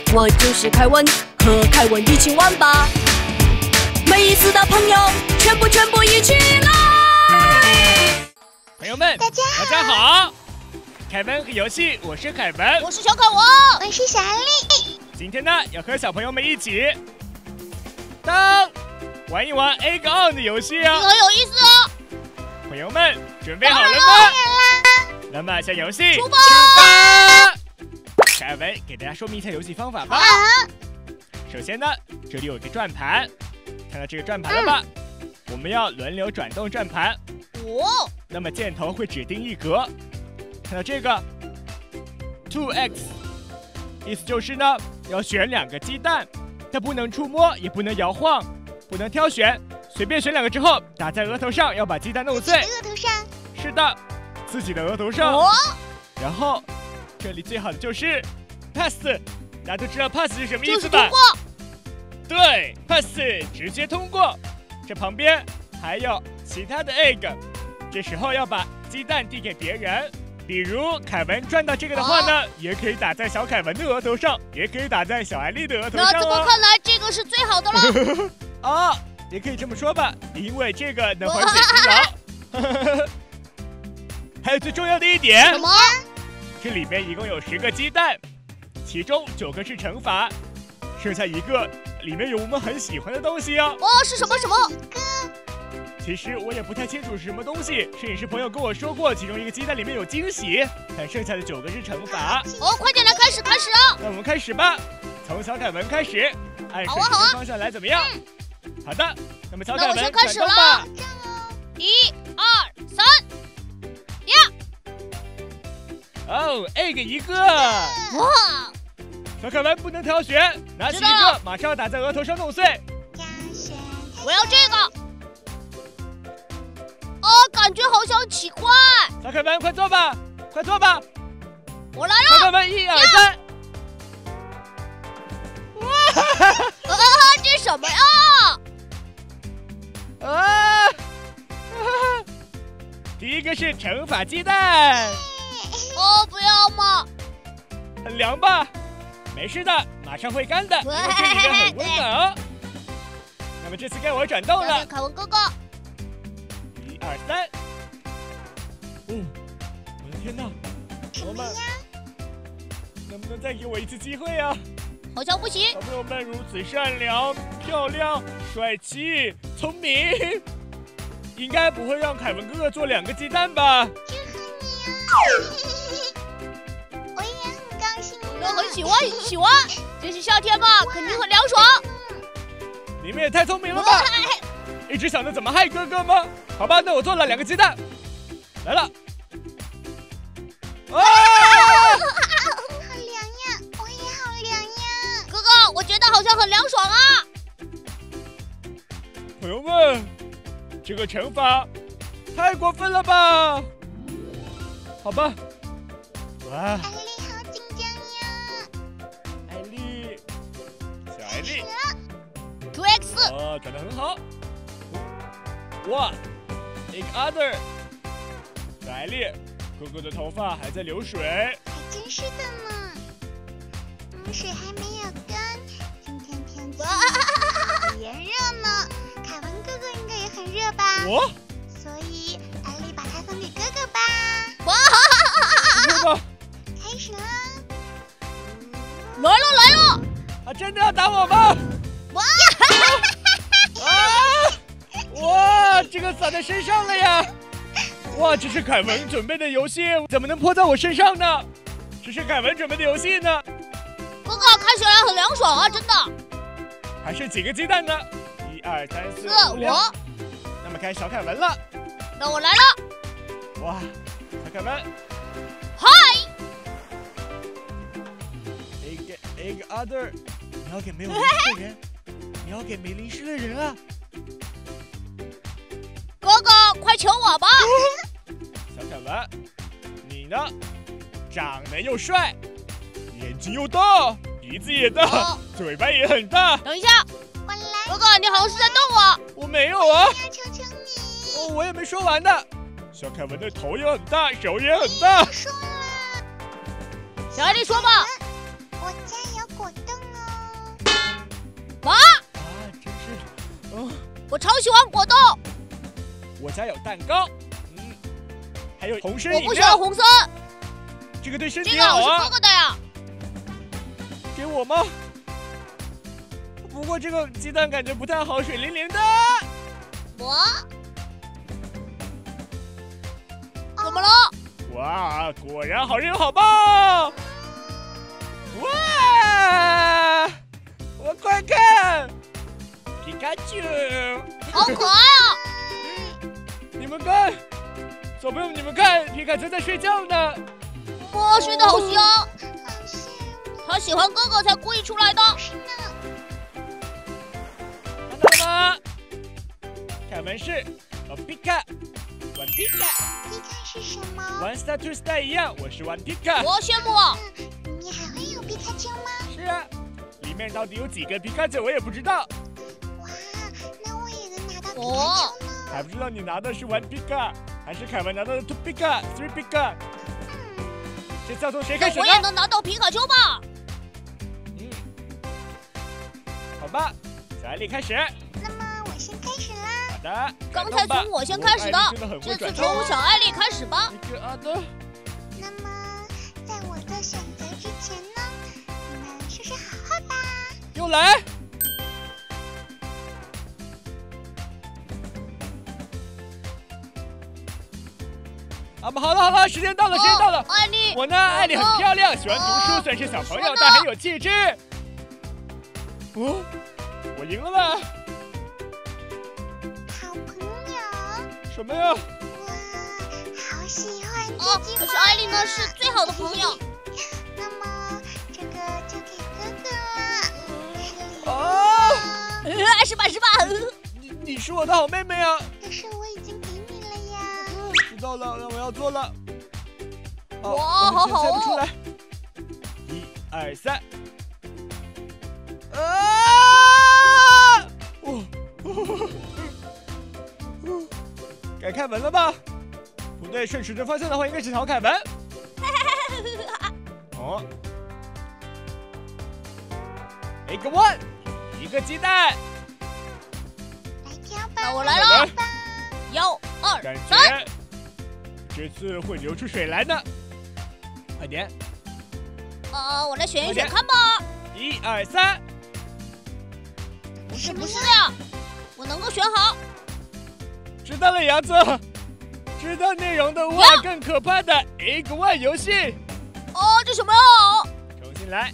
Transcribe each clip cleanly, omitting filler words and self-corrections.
我就是凯文，和凯文一起玩吧。没意思的朋友，全部一起来！ 朋友们，大家好！凯文和游戏，我是凯文， 我是小凯文， 我是小艾丽。 今天呢，要和小朋友们一起玩一玩 Egg On 的游戏啊， 很有意思哦。 朋友们，准备好了吗？那么，向游戏出发！ 凯文给大家说明一下游戏方法吧。首先呢，这里有一个转盘，看到这个转盘了吧？我们要轮流转动转盘。 哦。 那么箭头会指定一格，看到这个 2x， 意思就是呢，要选2个鸡蛋，它不能触摸，也不能摇晃，不能挑选，随便选2个之后打在额头上，要把鸡蛋弄碎。 额头上？ 是的，自己的额头上。 哦。 然后这里最好的就是 pass， 大家都知道 pass 是什么意思吧？ 就是通过。 对 ，pass 直接通过。这旁边还有其他的 egg， 这时候要把鸡蛋递给别人。比如凯文转到这个的话呢，也可以打在小凯文的额头上，也可以打在小艾丽的额头上。 那这么看来，这个是最好的了。 啊，也可以这么说吧，因为这个能缓解疲劳。还有最重要的一点， 什么？ 这里面一共有10个鸡蛋，其中9个是乘法，剩下1个里面有我们很喜欢的东西哦。 哦，是什么？ 其实我也不太清楚是什么东西，摄影师朋友跟我说过，其中1个鸡蛋里面有惊喜，但剩下的9个是乘法。 哦，快点来开始啊！ 那我们开始吧，从小凯文开始，按顺时针方向来，怎么样？好的，那么小凯文先开始了。1、2、3，呀！ 哦 ，egg 1个。 哇！ 小凯文不能挑选，拿起1个，马上打在额头上弄碎。 我要这个。哦，感觉好像奇怪。 小凯文，快做吧，快做吧！ 我来了。 小凯文，1、2、3。 哇！这什么呀？ 第一个是乘法鸡蛋。 哦，不要嘛！ 很凉吧？没事的，马上会干的，因为这里面很温暖哦。那么这次该我转动了。 凯文哥哥。 1、2、3。我的天哪！朋友们，能不能再给我一次机会啊？ 好像不行。 小朋友们如此善良、漂亮、帅气、聪明，应该不会让凯文哥哥做2个鸡蛋吧？ 祝贺你啊！我也很高兴。 我很喜欢。这是夏天嘛，肯定很凉爽。 你们也太聪明了吧！一直想着怎么害哥哥吗？好吧，那我做了2个鸡蛋，来了。 好凉呀！我也好凉呀！ 哥哥，我觉得好像很凉爽啊！ 朋友们，这个乘法太过分了吧？好吧。哇！ 艾丽好紧张呀！ 艾丽，小艾丽。 2x。 哦，转得很好。哇 ，egg other， 小艾丽。哥哥的头发还在流水， 还真是的呢。水还没有干，今天天气很炎热呢。凯文哥哥应该也很热吧？所以艾丽把它送给哥哥吧。 哇！ 开始啦！ 来了！ 他真的要打我吗？哇！这个洒在身上了呀！哇，这是凯文准备的游戏，怎么能泼在我身上呢？这是凯文准备的游戏呢。 哥哥，看起来很凉爽啊，真的。 还剩几个鸡蛋呢？1、2、3、4、5、6。那么该小凯文了。 那我来了。 哇，小凯文。 嗨。 egg other， 你要给没有淋湿的人，你要给没淋湿的人啊。 哥哥，快求我吧！ 小凯文，你呢？长得又帅，眼睛又大，鼻子也大，嘴巴也很大。 等一下， 我来。 哥哥，你好像是在动我。 我没有啊。 求求你。 我也没说完呢。小凯文的头也很大，手也很大。 说了。 小艾丽说吧。 我家有果冻我超喜欢果冻。 我家有蛋糕，还有红参饮料。 我不喜欢红参， 这个对身体这个好啊。 我是哥哥的呀。 给我吗？不过这个鸡蛋感觉不太好，水灵灵的。 我怎么了？ 哇，果然好人有好报！哇，我快看，皮卡丘， 好可爱啊！ 你们看，小朋友们，你们看，皮卡丘在睡觉呢。 哇，睡得好香。 好香。 他喜欢哥哥才故意出来的。 是呢。 看到了吗？凯文是皮卡，玩皮卡。 皮卡是什么？ 玩 Star to Star 一样，我是玩皮卡。 我羡慕啊！ 你还会有皮卡丘吗？ 是啊，里面到底有几个皮卡丘我也不知道。 哇，那我也能拿到皮卡丘呢。 还不知道你拿的是玩皮卡，还是凯文拿到的 two 皮卡、three 皮卡？这次要从谁开始呢？ 我也能拿到皮卡丘吧？ 好吧，小艾丽开始。 那么我先开始啦。 好的。 刚才从我先开始的，这次从小艾丽开始吧。 好的。 那么在我做选择之前呢，你们说说好话吧。 又来。好了，时间到了， 艾丽， 我呢，艾丽很漂亮，喜欢读书，虽然是小朋友，但很有气质。哦，我赢了吧？ 好朋友。 什么呀？ 哇，好喜欢这句话。 可是艾丽呢是最好的朋友。 那么这个就给哥哥了。 哦， 是吧？ 你是我的好妹妹啊。 可是我已经给你了呀。 知道了，那我要做了。 哇，好好猜不出来。1、2、3。该凯文了吧？不对，顺时针方向的话应该是小凯文。哦，一个one，一个鸡蛋。 来挑吧。 那我来了。1、2、 感 3。 觉这次会流出水来呢。快点。 我来选一选看吧。 1、2、3。 不是的呀，我能够选好。 知道了，杨总。知道内容的话，更可怕的一个万游戏。 哦，这什么呀？ 重新来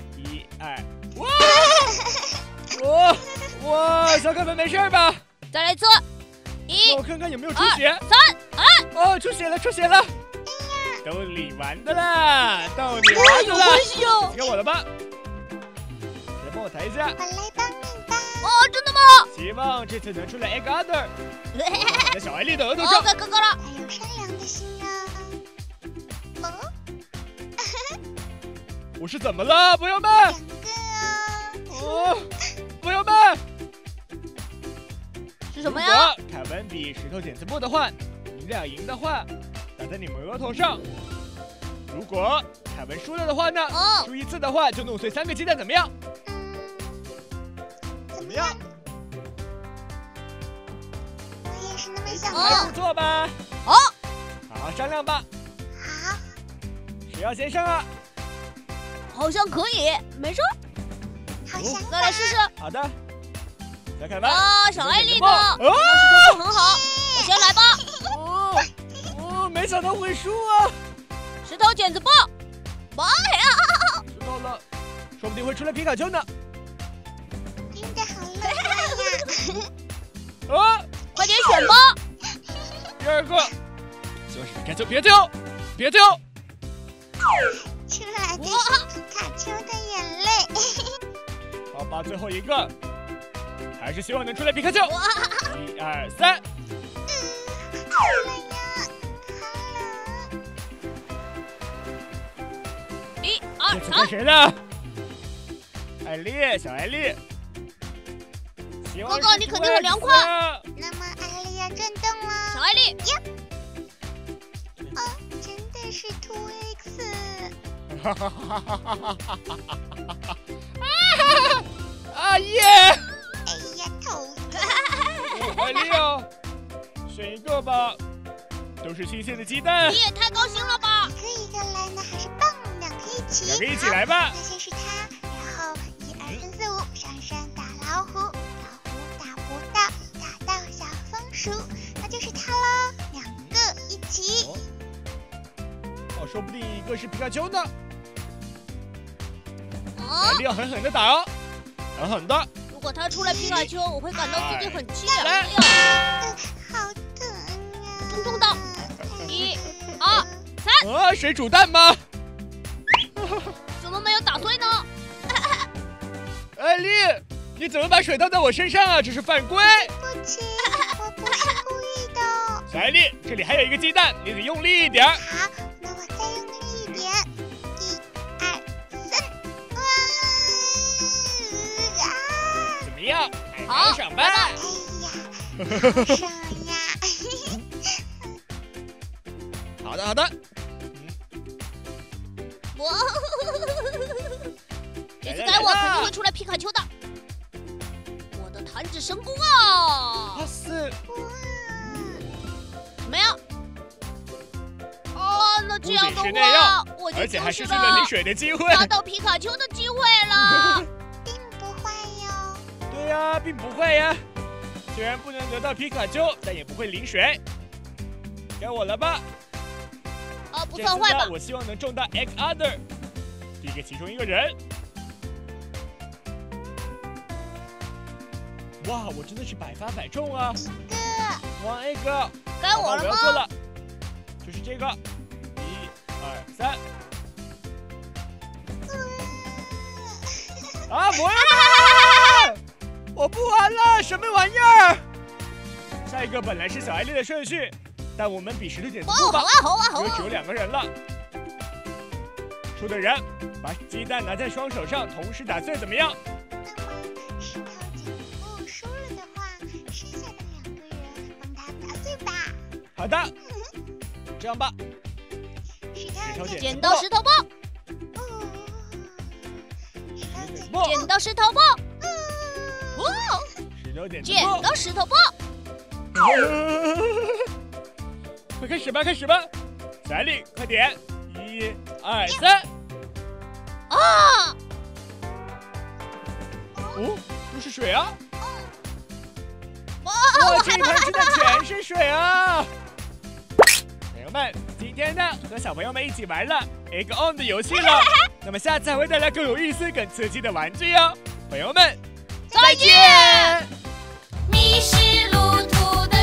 ，1、2，哇，小凯文没事吧？ 再来一次，1， 我看看有没有出血。 3， 哦，出血了。逗你玩的啦，逗你玩的啦。给我的吧。来帮我抬一下。 我来帮你吧。 哦，真的吗？ 希望这次能出来 egg other。在小艾丽的额头上。 该哥哥了。 还有善良的心啊。 我是怎么了，朋友们？朋友们。 是什么呀？ 如果凯文比石头剪子布的话，你俩赢的话，打在你们额头上。如果凯文输了的话呢？输一次的话就弄碎3个鸡蛋，怎么样？怎么样？ 我也是那么想的。 还不错吧？ 好好商量吧。 好。 谁要先上啊？ 好像可以，没事。 好想再来试试。 好的。小凯文。 小艾丽呢？当时很好，我先来吧。 没想到会输啊！ 石头剪子布，妈呀！ 知道了，说不定会出来皮卡丘呢。 听着好累呀！ 快点选吧。 第2个，希望是皮卡丘，别丢！ 出来的是皮卡丘的眼泪。 好吧，最后一个，还是希望能出来皮卡丘。1、2、3。 好冷呀！ 这次看谁呢？小艾丽。 哥哥，你肯定很凉快。 那么艾丽要转动了。 小艾丽。 呀。真的是 2x。 啊耶！ 哎呀，头。 艾莉哦，选一个吧，都是新鲜的鸡蛋。 你也太高兴了吧！ 一个一个来呢，还是棒，两个一起。 两个一起来吧。 那先是他，然后1、2、3、4、5，上山打老虎，老虎打不到，打到小松鼠，那就是他喽。两个一起。 哦，说不定一个是皮卡丘呢。 啊！ 你要狠狠的打哦，狠狠的。 如果他出来皮卡丘，我会感到自己很凄凉来的呀。 好疼啊！ 痛痛的。1、2、3。 啊，水煮蛋吗？ 怎么没有打碎呢？ 艾莉，你怎么把水倒在我身上啊？这是犯规！ 对不起，我不是故意的。 小艾莉，这里还有一个鸡蛋，你得用力一点。 好，那我再用力一点。1、2、3， 怎么样？ 好， 上吧。 哎呀，好爽呀！ 好的，好的。 我这次该我肯定会出来皮卡丘的。我的弹指神功啊！ 哇塞！ 怎么样？哦，那这样的不仅是那样话，我就而且还失丢失了去了领水的机会。 拿到皮卡丘的机会了。 并不会哟。 对呀，并不会呀。虽然不能得到皮卡丘，但也不会淋水。该我了吧？ 啊，不算坏吧？ 我希望能中到 X Other， 第一个其中一个人。哇，我真的是百发百中啊！哇，那个， 该我了吗？ 我要做了，就是这个，1、2、3。啊，不要了！我不玩了，什么玩意儿？下一个本来是小艾莉的顺序，但我们比石头剪子布吧。 好啊， 因为只有2个人了。输的人把鸡蛋拿在双手上，同时打碎，怎么样？ 那么石头剪子布输了的话，剩下的2个人帮他打碎吧。 好的，这样吧。 石头剪刀石头布，剪刀石头布， 石头剪子剪布， 刀石头布。 快开始吧，开始吧！小艾莉，快点！1、2、3。 啊！ 哦，这是水啊！ 哇， 这一盘鸡蛋全是水啊！朋友们，今天呢和小朋友们一起玩了 Egg On 的游戏了。那么下次还会带来更有意思、更刺激的玩具哦。朋友们， 再见！ 迷失路途的